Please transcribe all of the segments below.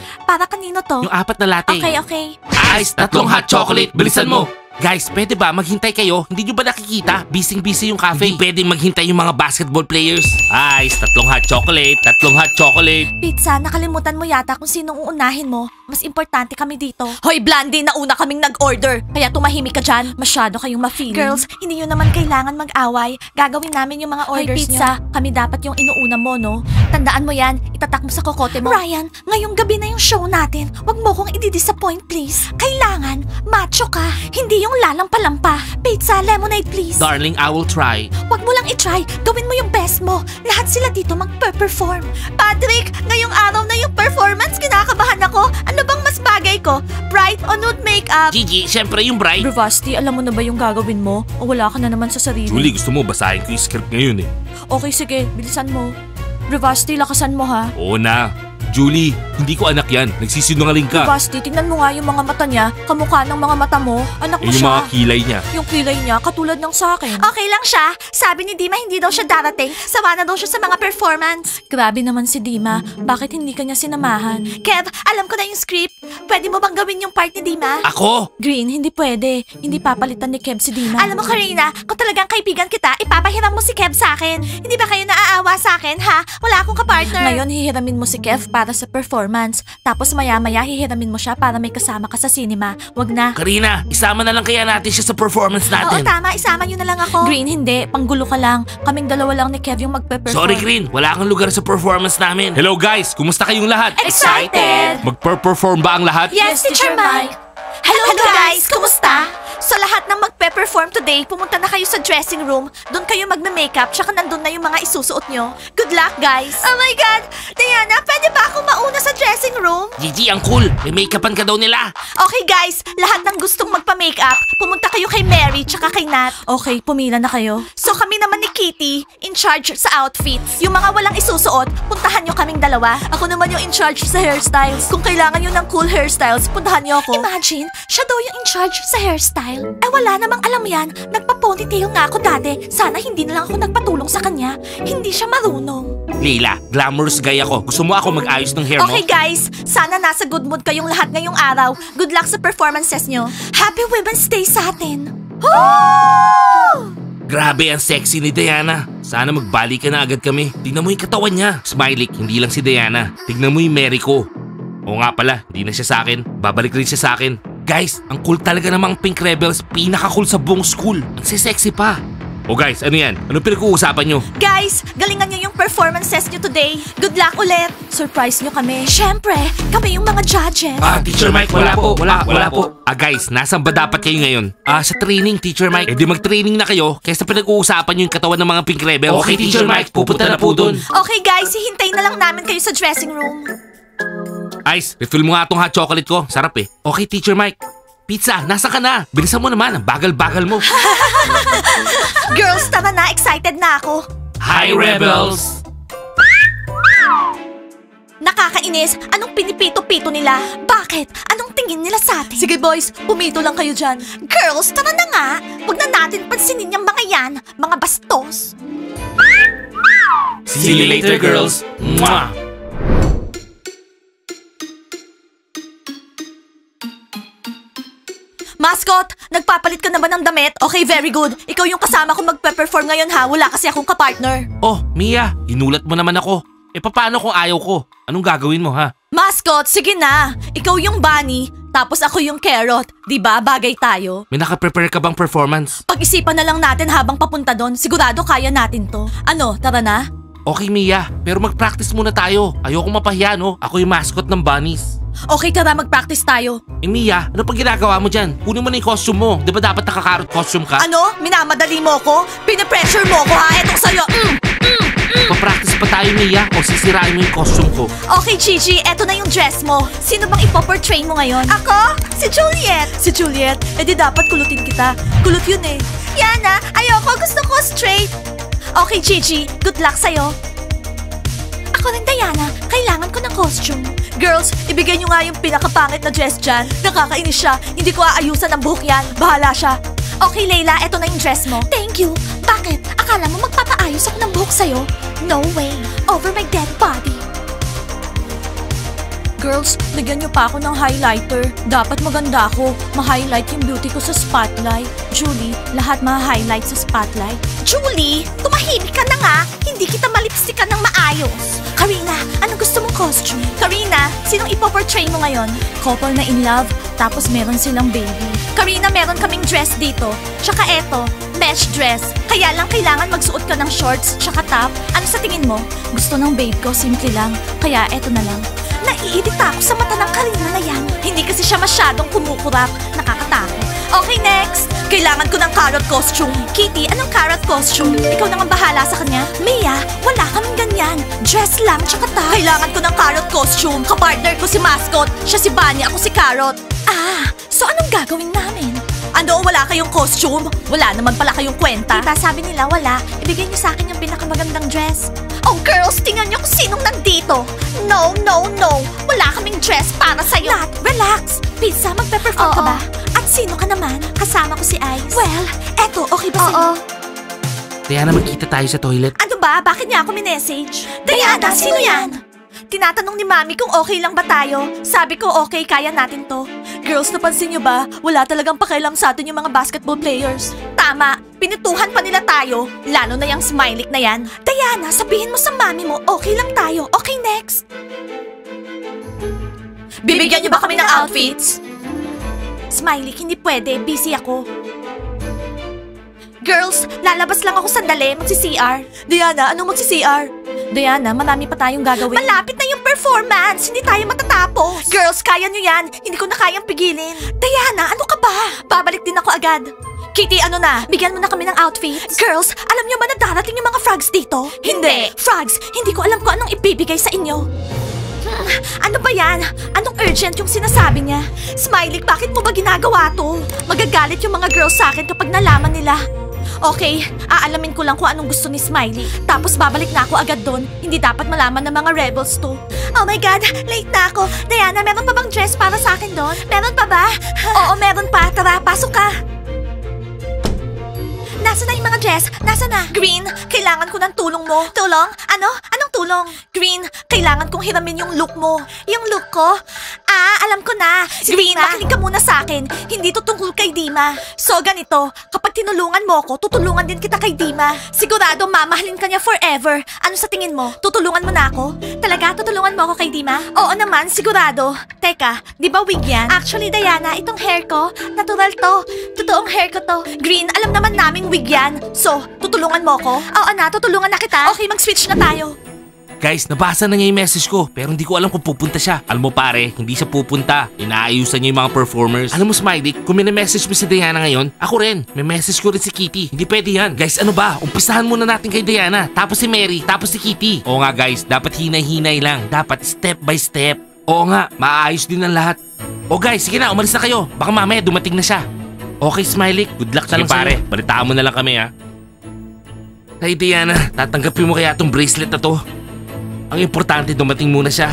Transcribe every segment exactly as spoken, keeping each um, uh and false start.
Para kanino to? Yung apat na latte. Okay, okay. Ice, tatlong hot chocolate. Bilisan mo. Guys, pwede ba maghintay kayo? Hindi nyo ba nakikita? Busy-busy yung cafe. Hindi pwedeng maghintay yung mga basketball players. Ice, tatlong hot chocolate. Tatlong hot chocolate. Pizza, nakalimutan mo yata kung sinong uunahin mo. Mas importante kami dito. Hoy, Blandy, nauna kaming nag-order. Kaya tumahimik ka dyan. Masyado kayong ma-feeling. Girls, hindi nyo naman kailangan mag-away. Gagawin namin yung mga orders Hoy, pizza, nyo. Kami dapat yung inuuna mo, no? Tandaan mo yan. Itatak mo sa kokote mo. Ryan, ngayong gabi na yung show natin. Huwag mo kong i-disappoint, please. Kailangan, macho ka. Hindi yung lalampa-lampa. Pizza, lemonade, please. Darling, I will try. Huwag mo lang i-try. Gawin mo yung best mo. Lahat sila dito magpe-perform. Patrick, ngayong araw na yung performance, kinakabahan ako. Ano bang mas bagay ko? Bright o nude makeup? Gigi, syempre yung bright. Bravasti, alam mo na ba yung gagawin mo? O wala ka na naman sa sarili? Julie, gusto mo basahin ko yung script ngayon eh. Okay, sige. Bilisan mo. Bravasti, lakasan mo ha. Oo na. Julie, hindi ko anak yan. Nagsisinungaling ka. Basti, tingnan mo nga yung mga mata niya. Kamukha ng mga mata mo. Anak mo eh, yung siya. mga kilay niya. Yung kilay niya, katulad ng sa akin. Okay lang siya. Sabi ni Dima hindi daw siya darating. Sawa na daw siya sa mga performance. Grabe naman si Dima. Bakit hindi kanya sinamahan? Kev, alam ko na yung script. Pwede mo bang gawin yung part ni Dima? Ako? Green, hindi pwede. Hindi papalitan ni Kev si Dima. Alam mo, Karina, kung talagang kaibigan kita, ipapahiram mo si Kev sa akin. Hindi ba kayo naaawa sa akin, ha? Wala akong kapartner. Ngayon, hihiramin mo si Kev para sa performance. Tapos maya-maya hihiramin mo siya para may kasama ka sa cinema. Wag na. Karina, isama na lang kaya natin siya sa performance natin. Oo, tama. Isama nyo na lang ako. Green, hindi. Panggulo ka lang. Kaming dalawa lang ni Kev yung magpe-perform. Sorry, Green. Wala kang lugar sa performance namin. Hello, guys. Kumusta kayong lahat? Excited! Magpe-perform ba ang lahat? Yes, Teacher Mike. Hello, Hello guys! Kumusta? So lahat ng magpe-perform today, pumunta na kayo sa dressing room. Doon kayo magme-makeup, tsaka nandun na yung mga isusuot nyo. Good luck, guys! Oh my God! Diana, pwede ba ako mauna sa dressing room? Gigi, ang cool. May make-upan ka daw nila. Okay, guys. Lahat ng gustong magpa-makeup, pumunta kayo kay Mary tsaka kay Nat. Okay, pumila na kayo. So kami naman ni Kitty, in charge sa outfits. Yung mga walang isusuot, puntahan nyo kaming dalawa. Ako naman yung in charge sa hairstyles. Kung kailangan nyo ng cool hairstyles, puntahan nyo ako. Imagine, siya daw yung in charge sa hairstyle. Eh wala namang alam yan. Nagpa-ponytail nga ako dati. Sana hindi na lang ako nagpatulong sa kanya. Hindi siya marunong. Leila, glamorous guy ako. Gusto mo ako mag-ayos ng hair mo? Okay guys, sana nasa good mood kayong lahat ngayong araw. Good luck sa performances nyo. Happy Women's Day sa atin! Grabe, ang sexy ni Diana. Sana magbalik ka na agad kami. Tignan mo yung katawan niya. Smiley, hindi lang si Diana. Tignan mo yung Mary ko. Oo nga pala, hindi na siya sa akin. Babalik rin siya sa akin. Guys, ang cool talaga namang Pink Rebels. Pinaka-cool sa buong school. Ang sexy pa. O guys, ano yan? Ano pinag-uusapan nyo? Guys, galingan nyo yung performances nyo today. Good luck ulit. Surprise nyo kami. Syempre, kami yung mga judges. Ah, Teacher Mike, wala po. Wala, wala po. Ah guys, nasan ba dapat kayo ngayon? Ah, sa training, Teacher Mike. Eh di mag-training na kayo kaysa pinag-uusapan nyo yung katawan ng mga Pink Rebels. Okay, Teacher Mike, pupunta na po dun. Okay guys, hihintayin na lang namin kayo sa dressing room. Ice, refill mo nga tong hot chocolate ko. Sarap eh. Okay, Teacher Mike. Pizza, nasa ka na? Bilisan mo naman, ang bagal-bagal mo. Girls, tara na. Excited na ako. Hi, Rebels! Nakakainis. Anong pinipito-pito nila? Bakit? Anong tingin nila sa atin? Sige boys, pumito lang kayo dyan. Girls, tara na nga. Huwag na natin pansinin yung mga yan. Mga bastos. See you later, girls. Mwah! Mascot, nagpapalit ka na ba ng damit? Okay, very good. Ikaw yung kasama kong magpe-perform ngayon ha. Wala kasi akong kapartner. Oh, Mia, inulat mo naman ako. Eh paano kung ayaw ko? Anong gagawin mo ha? Mascot, sige na. Ikaw yung bunny, tapos ako yung carrot. Diba, bagay tayo? May nakaprepare ka bang performance? Pag-isipan na lang natin habang papunta doon. Sigurado kaya natin to. Ano, tara na? Okay, Mia, pero mag-practice muna tayo. Ayoko mapahiya, no? Ako yung mascot ng bunnies. Okay, tara, mag-practice tayo. Eh, Mia, ano pag ginagawa mo dyan? Kunin mo na yung costume mo. Di ba dapat nakakarot costume ka? Ano? Minamadali mo ko? Pinapressure mo ko ha? Etong sa'yo. Mm, mm, mm. Pa-practice pa tayo, Mia, o sisirain mo yung costume ko. Okay, Gigi, eto na yung dress mo. Sino bang ipoportray mo ngayon? Ako? Si Juliet. Si Juliet? Eh di dapat kulutin kita. Kulot yun eh. Yana, ayoko. Gusto ko straight. Okay, Gigi. Good luck sa'yo. Ako rin, Diana. Kailangan ko ng costume. Girls, ibigay nyo nga yung pinakapangit na dress dyan. Nakakainis siya. Hindi ko aayusan ang buhok yan. Bahala siya. Okay, Layla. Eto na yung dress mo. Thank you. Bakit? Akala mo magpapaayos ako ng buhok sa'yo? No way. Over my dead body. Girls, bigyan niyo pa ako ng highlighter. Dapat maganda ako. Ma-highlight yung beauty ko sa spotlight. Julie, lahat ma-highlight sa spotlight. Julie, tumahimik ka na nga. Hindi kita malipstick ka ng maayos. Karina, anong gusto mong costume? Karina, sinong ipoportray mo ngayon? Couple na in love, tapos meron silang baby. Karina, meron kaming dress dito. Tsaka eto, mesh dress. Kaya lang kailangan magsuot ka ng shorts tsaka top. Ano sa tingin mo? Gusto ng babe ko, simple lang. Kaya eto na lang. Naiirita ako sa mata ng Karina na yan. Hindi kasi siya masyadong kumukurap. Nakakatakot. Okay, next. Kailangan ko ng carrot costume. Kitty, anong carrot costume? Ikaw na nga bahala sa kanya. Mia, wala kaming ganyan. Dress lang, tsaka top. Kailangan ko ng carrot costume. Kapartner ko si Mascot. Siya si Bunny, ako si Carrot. Ah, so anong gagawin namin? Ano, wala kayong costume? Wala naman pala kayong kwenta. Diba sabi nila wala? Ibigay niyo sa akin yung pinakamagandang dress. Oh girls, tingnan niyo kung sinong nandito. No, no, no. Wala kaming dress para sa'yo. Nat, relax. Pizza, magpe-perform ka ba? At sino ka naman? Kasama ko si Ice. Well, eto, okay ba sa'yo? Diana, magkita tayo sa toilet. Ano ba? Bakit niya ako minessage? Diana, sino yan? Tinatanong ni Mami kung okay lang ba tayo. Sabi ko okay, kaya natin to. Girls, napansin niyo ba? Wala talagang pakialam sa atin yung mga basketball players. Tama, pinutuhan pa nila tayo. Lalo na yung Smiley na yan. Diana, sabihin mo sa Mami mo, okay lang tayo. Okay, next. Bibigyan niyo ba kami ng outfits? Smiley, hindi pwede. Busy ako. Girls, lalabas lang ako sandali. Magsi-C R. Diana, anong magsi-C R? Diana, marami pa tayong gagawin. Malapit na yung performance. Hindi tayo matatapos. Girls, kaya nyo yan. Hindi ko na kayang pigilin. Diana, ano ka ba? Babalik din ako agad. Kitty, ano na? Bigyan mo na kami ng outfits. Girls, alam nyo ba na darating yung mga frogs dito? Hindi. Frogs, hindi ko alam kung anong ibibigay sa inyo. Hmm, ano ba yan? Anong urgent yung sinasabi niya? Smiley, bakit mo ba ginagawa to? Magagalit yung mga girls sa akin kapag nalaman nila. Okay, aalamin ko lang kung anong gusto ni Smiley. Tapos babalik na ako agad doon. Hindi dapat malaman ng mga rebels to. Oh my God, late na ako. Diana, meron pa bang dress para sa akin doon? Meron pa ba? Oo, meron pa. Tara, pasok ka. Nasaan na yung mga dress? Nasaan na? Green, kailangan ko ng tulong mo. Tulong? Ano? Anong tulong? Green, kailangan kong hiramin yung look mo. Yung look ko? Ah, alam ko na. Green, makinig ka muna sa akin. Hindi to tungkol kay Dima. So, ganito. Kapag tinulungan mo ko, tutulungan din kita kay Dima. Sigurado, mamahalin ka niya forever. Ano sa tingin mo? Tutulungan mo na ako? Talaga, tutulungan mo ako kay Dima? Oo naman, sigurado. Teka, di ba wig yan? Actually, Diana, itong hair ko, natural to. Totoong hair ko to. Green, alam naman naming wig yan. So, tutulungan mo ko? Oo na, tutulungan na kita. Okay, mag-switch na tayo. Guys, nabasa na niya yung message ko pero hindi ko alam kung pupunta siya. Alam mo pare, hindi siya pupunta. Inaayusan niya yung mga performers. Alam mo Smiley, kung may message mo si Diana ngayon, ako rin. May message ko rin si Kitty. Hindi pwede yan. Guys, ano ba? Umpisahan muna natin kay Diana. Tapos si Mary. Tapos si Kitty. Oo nga guys, dapat hinay-hinay lang. Dapat step by step. Oo nga, maayos din ang lahat. O guys, sige na, umalis na kayo. Baka mamaya dumating na siya. Okay Smiley, good luck na lang pare. Balitaan mo na lang kami ha. Hey Diana, tatanggapin mo kaya tong bracelet na to? Ang importante, dumating muna siya.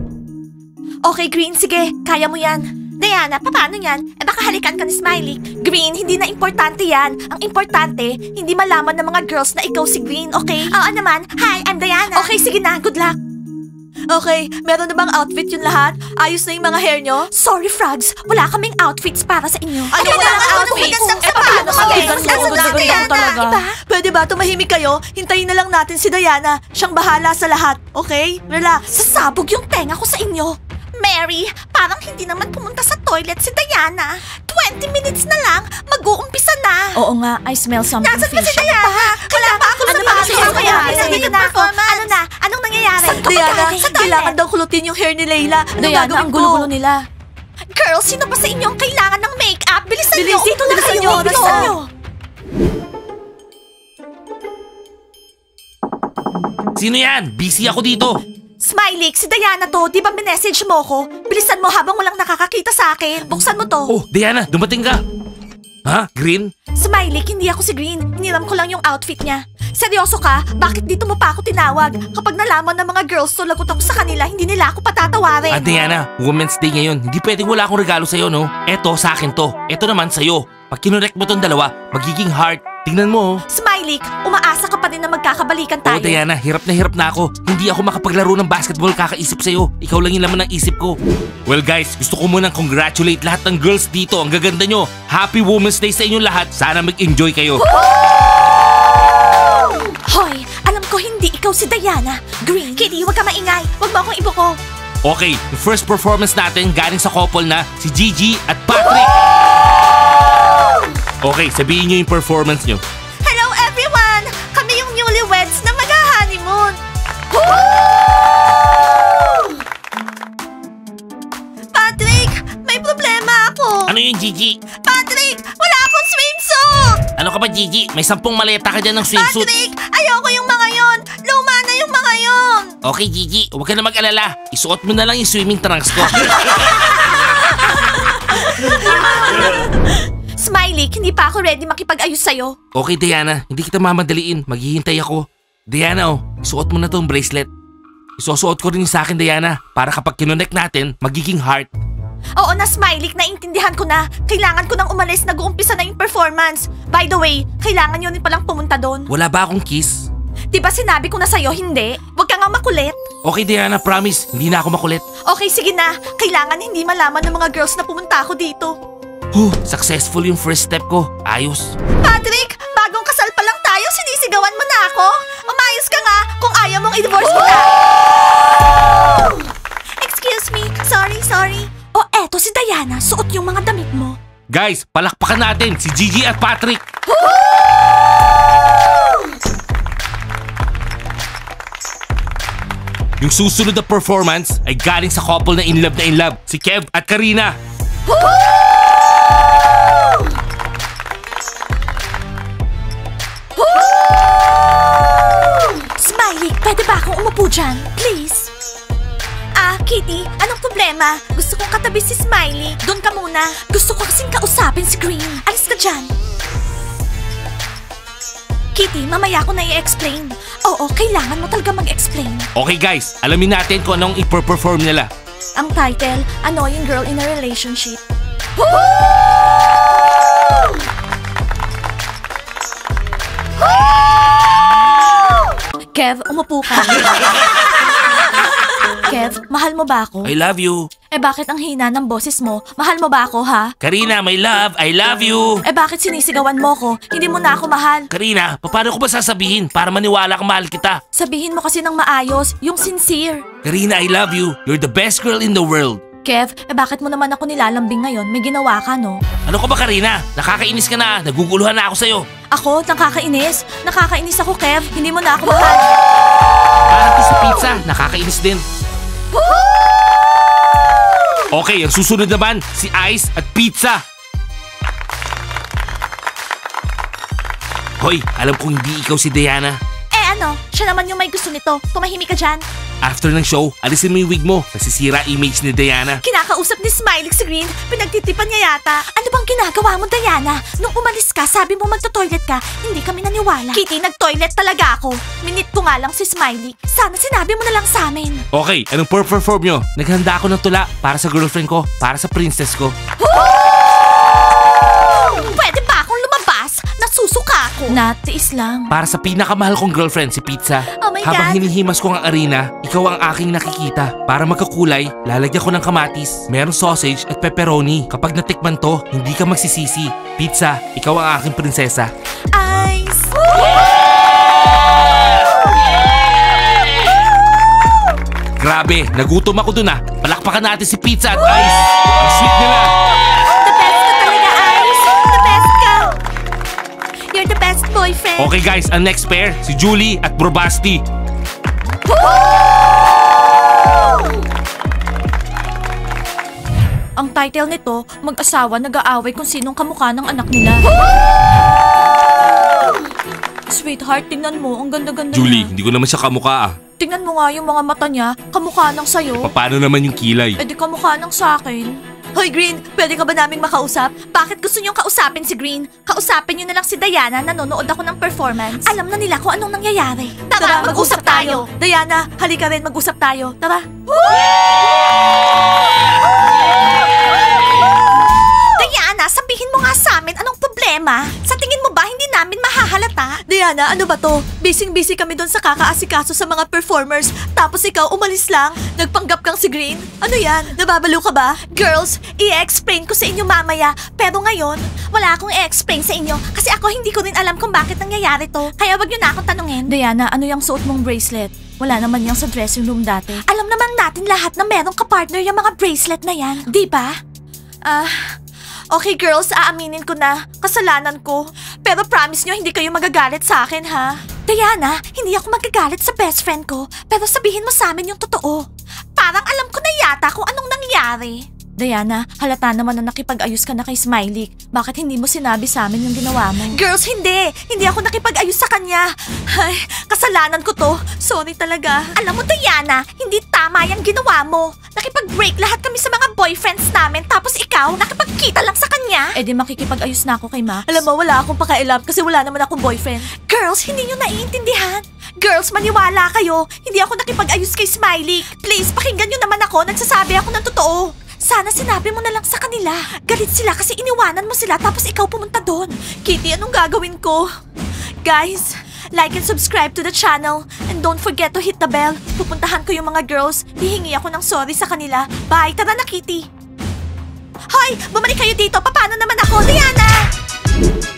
Okay, Green, sige. Kaya mo yan. Diana, paano yan? Eh baka halikan ka ni Smiley. Green, hindi na importante yan. Ang importante, hindi malaman ng mga girls na ikaw si Green, okay? Oo naman. Hi, I'm Diana. Okay, sige na. Good luck. Okay, meron na bang outfit yung lahat? Ayos na yung mga hair nyo? Sorry, Frogs. Wala kaming outfits para sa inyo. Ano walang outfits? Eh, paano kami? Diba? Pwede ba tumahimik kayo? Hintayin na lang natin si Diana. Siyang bahala sa lahat, okay? Relax. Sasabog yung tenga ko sa inyo. Mary, parang hindi naman pumunta sa toilet si Diana. twenty minutes na lang, mag-uumpisa na. Oo nga, I smell something fishy. Nasaan ba si Diana? Wala pa ako ano ba siya kaya? Nandito na ako. Ano na? Anong nangyayari? Diana, kailangan daw kulutin yung hair ni Layla. Diana, ang gulo-gulo nila. Girls, sino pa sa inyo ang kailangan ng makeup? Bilisan niyo. Dito na kayo. Bilisan niyo. Sino yan? Busy ako dito. Smiley, si Diana to. Di ba minessage mo ko? Bilisan mo habang walang nakakakita sa akin. Buksan mo to. Oh, Diana, dumating ka. Ha? Green? Smiley, hindi ako si Green. Hiniram ko lang yung outfit niya. Seryoso ka? Bakit dito mo pa ako tinawag? Kapag nalaman ng mga girls to lagot ako sa kanila, hindi nila ako patatawarin. Ah, Diana, Women's Day ngayon. Hindi pwedeng wala akong regalo sa'yo, no? Eto, sa akin to. Eto naman sa'yo. Pag kinurek mo tong dalawa, magiging heart. Tingnan mo, oh. Smiley, Smiley, umaasa ka pa din na magkakabalikan tayo. Oo, Diana, hirap na hirap na ako. Hindi ako makapaglaro ng basketball kakaisip sa'yo. Ikaw lang yung laman ng isip ko. Well guys, gusto ko munang congratulate lahat ng girls dito. Ang gaganda nyo. Happy Women's Day sa inyong lahat. Sana mag-enjoy kayo. Hoy, alam ko hindi ikaw si Diana. Green. Kitty, huwag ka maingay. Huwag mo akong ibuko. Okay, yung first performance natin galing sa couple na si Gigi at Patrick. Okay, sabihin nyo yung performance nyo. Hello everyone! Kami yung newlyweds na mag-honeymoon. Patrick, may problema ako. Ano yung Gigi? Patrick, wala akong swimsuit. Ano ka ba Gigi? May sampung maleta ka dyan ng swimsuit. Patrick, ayoko yung mga yon. Luma na yung mga yon. Okay Gigi, huwag ka na mag-alala. Isuot mo na lang yung swimming trunks ko. Smiley, hindi pa ako ready makipag-ayos sa'yo. Okay Diana, hindi kita mamadaliin. Maghihintay ako. Diana oh, isuot mo na tong bracelet. Isusuot ko rin yung sa akin Diana, para kapag kinonect natin, magiging heart. Oo na Smiley, naintindihan ko na. Kailangan ko nang umalis, nag-uumpisa na yung performance. By the way, kailangan yun din palang pumunta doon. Wala ba akong kiss? Diba sinabi ko na sa'yo, hindi? Huwag ka nga makulit. Okay Diana, promise, hindi na ako makulit. Okay, sige na. Kailangan hindi malaman ng mga girls na pumunta ako dito. Huh, successful yung first step ko. Ayos. Patrick, bagong kasal pa lang tayo, sinisigawan mo na ako? Umayos ka nga kung ayaw mong i-divorce mo na. Excuse me, sorry, sorry. O eto si Diana, suot yung mga damit mo. Guys, palakpakan natin si Gigi at Patrick. Yung susunod na performance ay galing sa couple na in love na in love, si Kev at Karina. Smiley, pwede ba akong umupo dyan? Please? Ah, Kitty, anong problema? Gusto kong katabi si Smiley. Doon ka muna. Gusto ko kasing kausapin si Green. Alis ka dyan. Kitty, mamaya ko na i-explain. Oo, kailangan mo talaga mag-explain. Okay guys, alamin natin kung anong i-perform nila. Ang title, Annoying Girl in a Relationship. Kev, umupo ka. Kev, mahal mo ba ako? I love you. Eh bakit ang hina ng boses mo? Mahal mo ba ako, ha? Karina, my love, I love you. Eh bakit sinisigawan mo ko? Hindi mo na ako mahal. Karina, paano ko ba sasabihin para maniwala kang mahal kita? Sabihin mo kasi ng maayos, yung sincere. Karina, I love you. You're the best girl in the world. Kev, eh bakit mo naman ako nilalambing ngayon? May ginawa ka, no? Ano ka ba Karina? Nakakainis ka na. Naguguluhan na ako sa'yo. Ako? Nakakainis? Nakakainis ako, Kev. Hindi mo na ako mahal. Parang to sa pizza. Nakakainis din. Okay, ang susunod naman, si Ice at Pizza. Hoy, alam kong hindi ikaw si Diana. Eh ano? Siya naman yung may gusto nito. Tumahimik ka dyan. After ng show, alisin mo yung wig mo. Nasisira image ni Diana. Kinakausap ni Smiley si Green. Pinagtitipan niya yata. Ano bang ginagawa mo, Diana? Nung umalis ka, sabi mo magto-toilet ka. Hindi kami naniwala. Kitty, nag-toilet talaga ako. Minute ko nga lang si Smiley. Sana sinabi mo na lang sa amin. Okay, anong perform nyo? Naghanda ako ng tula para sa girlfriend ko, para sa princess ko. Pwede ba akong lumabas? Nasusuka ako. Natiis lang. Para sa pinakamahal kong girlfriend, si Pizza. Oh my Habang God. hinihimas ko ang arena, ikaw ang aking nakikita. Para magkakulay, lalagyan ko ng kamatis, merong sausage at pepperoni. Kapag natikman to, hindi ka magsisisi. Pizza, ikaw ang aking prinsesa. Ice. Grabe, nagutom ako dun ah. Palakpakan natin si Pizza at Ice. Ang sweet nila. The best ka talaga, Ice. The best ka. You're the best boyfriend. Okay guys, ang next pair, si Julie at Brobasti. Ang title nito, mag-asawa nag-aaway kung sinong kamukha ng anak nila. Sweetheart, tingnan mo, ang ganda-ganda Julie, niya. hindi ko naman siya kamukha ah. Tingnan mo nga yung mga mata niya, kamukha ng sayo. Paano naman yung kilay? Eh di kamukha ng sakin. Hoy Green, pwede ka ba naming makausap? Bakit gusto niyong kausapin si Green? Kausapin niyo na lang si Diana, nanonood ako ng performance. Alam na nila kung anong nangyayari. Tara, mag-usap tayo. Diana, halika rin, mag-usap tayo. Tara. Diana, sabihin mo nga sa amin anong problema. Sa tingin mo ba hindi namin mahahalata? Diana, Diana, ano ba to? Busy-busy kami doon sa kakaasikaso sa mga performers. Tapos ikaw umalis lang. Nagpanggap kang si Green. Ano yan? Nababalo ka ba? Girls, i-explain ko sa inyo mamaya. Pero ngayon, wala akong i-explain sa inyo. Kasi ako hindi ko rin alam kung bakit nangyayari to. Kaya wag nyo na akong tanungin. Diana, ano yung suot mong bracelet? Wala naman yung sa dressing room dati. Alam naman natin lahat na merong kapartner yung mga bracelet na yan. Di ba? Ah... Okay girls, aaminin ko na. Kasalanan ko. Pero promise nyo, hindi kayo magagalit sa akin, ha? Diana, hindi ako magagalit sa best friend ko. Pero sabihin mo sa amin yung totoo. Parang alam ko na yata kung anong nangyari. Diana, halata naman na nakipag-ayos ka na kay Smiley. Bakit hindi mo sinabi sa amin yung ginawa mo? Girls, hindi! Hindi ako nakipag-ayos sa kanya. Ay, kasalanan ko to. Sorry talaga. Alam mo, Diana, hindi tama yung ginawa mo. Nakipag-break lahat kami sa mga boyfriends namin, tapos ikaw, nakipagkita lang sa kanya. Eh di makikipag-ayos na ako kay Max. Alam mo, wala akong pakailam kasi wala naman akong boyfriend. Girls, hindi nyo naiintindihan. Girls, maniwala kayo. Hindi ako nakipag-ayos kay Smiley. Please, pakinggan nyo naman ako. Nagsasabi ako ng totoo. Sana sinabi mo na lang sa kanila. Galit sila kasi iniwanan mo sila tapos ikaw pumunta doon. Kitty, anong gagawin ko? Guys, like and subscribe to the channel. And don't forget to hit the bell. Pupuntahan ko yung mga girls. Hihingi ako ng sorry sa kanila. Bye, tara na Kitty. Hoy, bumalik kayo dito. Paano naman ako, Diana?